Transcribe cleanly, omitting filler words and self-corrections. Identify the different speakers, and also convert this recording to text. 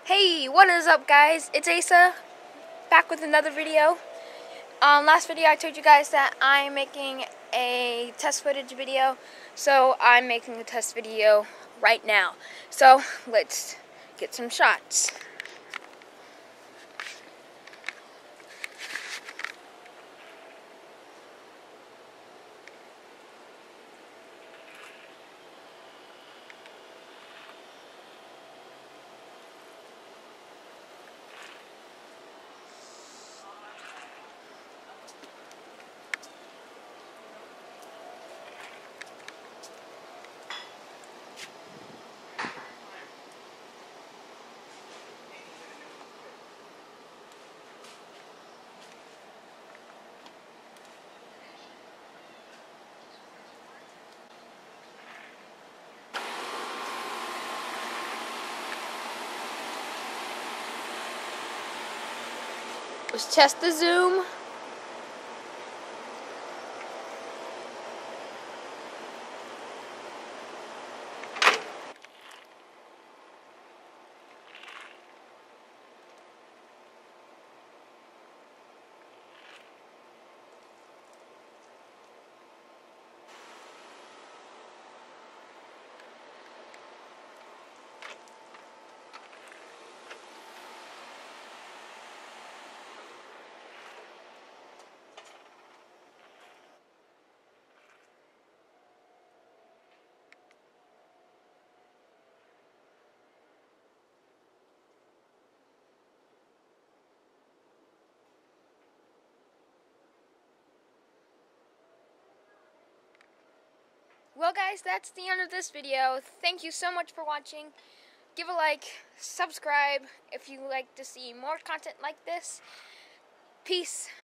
Speaker 1: Hey, what is up, guys? It's Asa, back with another video. Last video I told you guys that I'm making a test footage video, so I'm making a test video right now. So let's get some shots. Let's test the zoom. Well, guys, that's the end of this video. Thank you so much for watching. Give a like, subscribe if you like to see more content like this. Peace.